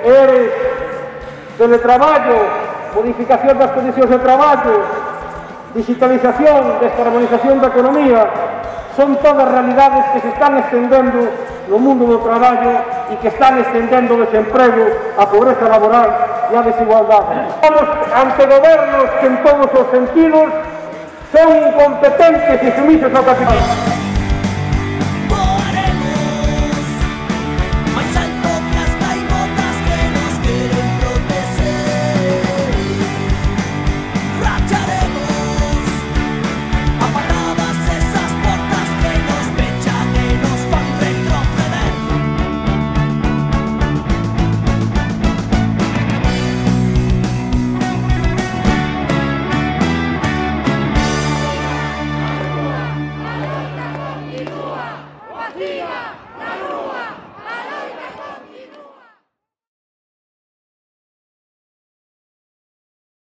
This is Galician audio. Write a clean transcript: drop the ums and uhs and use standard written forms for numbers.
ERES, teletraballo, modificación das condicións de traballo, digitalización, descarbonización da economía, son todas realidades que se están estendendo no mundo do traballo e que están estendendo o desemprego, a pobreza laboral e a desigualdade. Estamos ante gobernos que en todos os sentidos son incompetentes e sumisos ao capital.